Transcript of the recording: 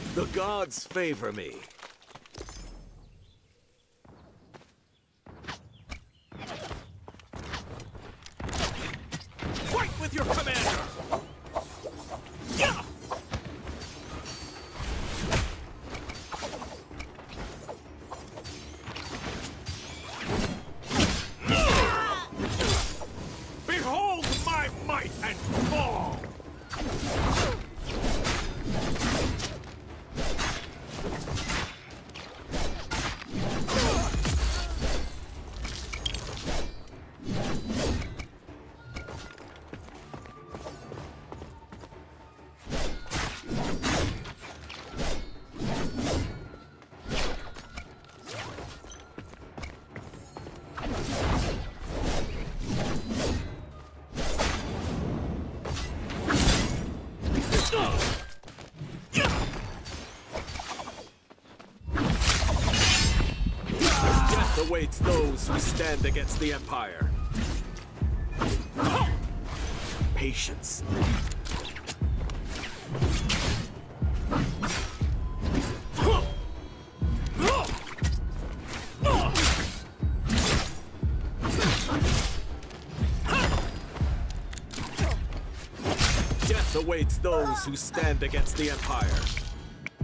The gods favor me. Fight with your commander! Yeah! Behold my might and fall! Death awaits those who stand against the Empire. Patience. Death awaits those who stand against the Empire.